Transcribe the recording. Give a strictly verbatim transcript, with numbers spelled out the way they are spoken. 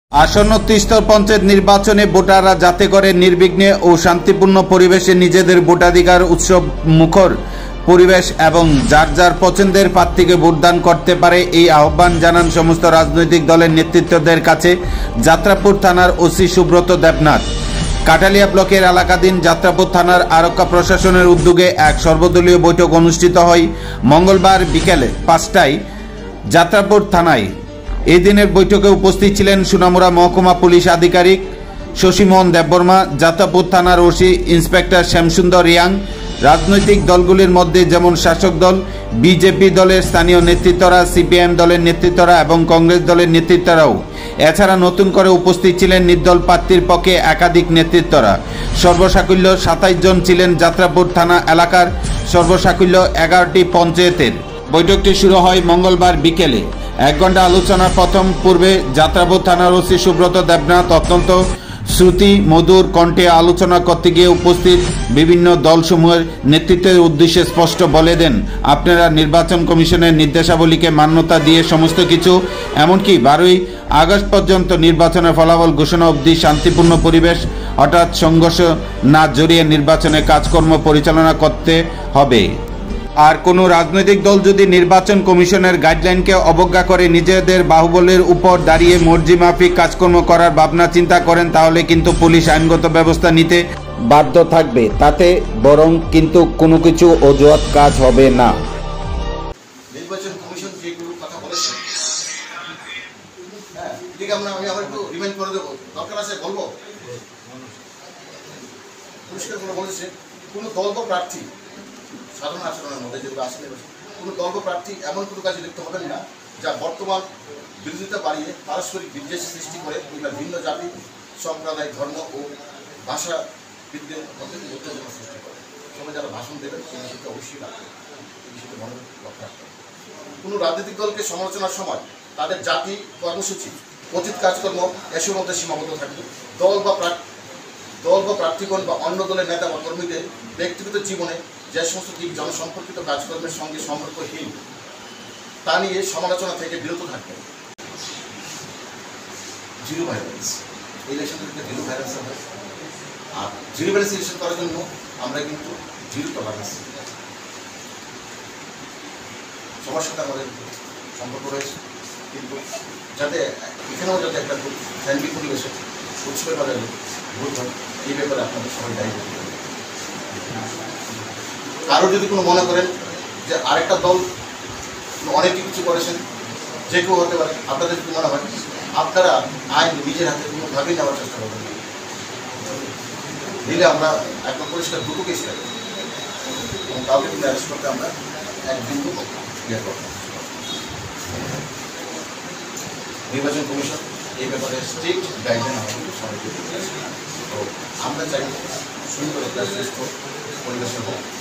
আসন্ন ত্রিস্তর পঞ্চায়েত নির্বাচনে ভোটাররা যাতে করে নির্বিঘ্নে ও শান্তিপূর্ণ পরিবেশে নিজেদের ভোটাধিকার উৎসব মুখর পরিবেশ এবং যার যার পছন্দের প্রার্থীকে ভোটদান করতে পারে এই আহ্বান জানান সমস্ত রাজনৈতিক দলের নেতৃত্বদের কাছে যাত্রাপুর থানার ওসি সুব্রত দেবনাথ। কাঠালিয়া ব্লকের এলাকাধীন যাত্রাপুর থানার আরক্ষা প্রশাসনের উদ্যোগে এক সর্বদলীয় বৈঠক অনুষ্ঠিত হয় মঙ্গলবার বিকেলে পাঁচটায় যাত্রাপুর থানায়। এই দিনের বৈঠকে উপস্থিত ছিলেন সোনামুড়া মহকুমা পুলিশ আধিকারিক শশীমোহন দেববর্মা, যাত্রাপুর থানার ওসি ইন্সপেক্টর শ্যামসুন্দর রিয়াং, রাজনৈতিক দলগুলির মধ্যে যেমন শাসক দল, বিজেপি দলের স্থানীয় নেতৃত্বরা, সিপিএম দলের নেতৃত্বরা এবং কংগ্রেস দলের নেতৃত্বরাও। এছাড়া নতুন করে উপস্থিত ছিলেন নির্দল প্রার্থীর পক্ষে একাধিক নেতৃত্বরা। সর্বসাকুল্য সাতাইশ জন ছিলেন যাত্রাপুর থানা এলাকার সর্বসাকুল্য এগারোটি পঞ্চায়েতের। বৈঠকটি শুরু হয় মঙ্গলবার বিকেলে। এক ঘন্টা আলোচনার প্রথম পূর্বে যাত্রাপুর থানার ওসি সুব্রত দেবনাথ অত্যন্ত শ্রুতি মধুর কণ্ঠে আলোচনা করতে গিয়ে উপস্থিত বিভিন্ন দলসমূহের নেতৃত্বের উদ্দেশ্যে স্পষ্ট বলে দেন, আপনারা নির্বাচন কমিশনের নির্দেশাবলীকে মান্যতা দিয়ে সমস্ত কিছু এমনকি বারোই আগস্ট পর্যন্ত নির্বাচনের ফলাফল ঘোষণা অবধি শান্তিপূর্ণ পরিবেশ হঠাৎ সংঘর্ষ না জড়িয়ে নির্বাচনের কাজকর্ম পরিচালনা করতে হবে। আর কোনো রাজনৈতিক দল যদি নির্বাচন কমিশনের গাইডলাইনকে অবজ্ঞা করে নিজেদের বাহুবলের উপর দাঁড়িয়ে মর্জি মাফিক কাজকর্ম করার ভাবনা চিন্তা করেন তাহলে কিন্তু পুলিশ আইনগত ব্যবস্থা নিতে বাধ্য থাকবে, তাতে বরং কিন্তু কোনো কিছু অজুহাত কাজ হবে না। নির্বাচন কমিশন যেগুলো কথা বলেছে, হ্যাঁ ঠিক আমরা আমি আবার একটু রিমাইন্ড করে দেবো, দরকার আছে বলবো। পরিষ্কার করে বলেছে কোনো দল বা প্রার্থী সাধারণ আচরণের মধ্যে যেগুলো আসলে কোনো দল বা প্রার্থী এমন কোনো কাজে লিপ্ত হবেন না যা বর্তমান বিরোধিতা বাড়িয়ে পারস্পরিক বিদ্বেষ সৃষ্টি করে কিংবা ভিন্ন জাতি সম্প্রদায় ধর্ম ও ভাষা বিদ্বেষ মধ্যে উত্তেজনা সৃষ্টি করে। সবাই যারা ভাষণ দেবেন সেই বিষয়টা অবশ্যই রাখবেন, এই বিষয়টা মনে লক্ষ্য রাখতে হবে। কোনো রাজনৈতিক দলকে সমালোচনার সময় তাদের জাতি কর্মসূচি অতীত কাজকর্ম এসবের মধ্যে সীমাবদ্ধ থাকবে। দল বা দল বা প্রার্থীগণ বা অন্য দলের নেতা বা কর্মীদের ব্যক্তিগত জীবনে যে সমস্ত দিক জনসম্পর্কিত কাজকর্মের সঙ্গে সম্পর্কহীন তা নিয়ে সমালোচনা থেকে বিরত থাকবেন। জিরো ভাইলেন্স ইলেকশন থেকে জিরো ভাইলেন্স হবে। আর জিরো ভাইলেন্স ইলেকশন করার জন্য আমরা কিন্তু জিরো টলারেন্স সবার সাথে আমাদের সম্পর্ক রয়েছে, কিন্তু যাতে এখানেও যাতে একটা ফ্যামিলি পরিবেশে উৎসবের বাজারে ভোট হয় এই ব্যাপারে আপনাদের সবাই দায়িত্ব দিতে হবে। কারো যদি কোনো মনে করেন যে আরেকটা দল অনেক কিছু করেছেন, যে কেউ হতে পারে, আপনাদের যদি মনে হয় আপনারা আইন নিজের হাতে কোনোভাবেই নেওয়ার চেষ্টা করবেন, দিলে আমরা একদম পরিষ্কার দুটো কেস রাখি এবং কাউকে কিন্তু অ্যারেস্ট করতে আমরা এক বিন্দু ইয়ে করব। নির্বাচন কমিশন এই ব্যাপারে স্ট্রিক্ট গাইডলাইন আমাদের সবাইকে দিয়েছে। তো আমরা চাই সুন্দর একটা সুস্থ পরিবেশের হোক।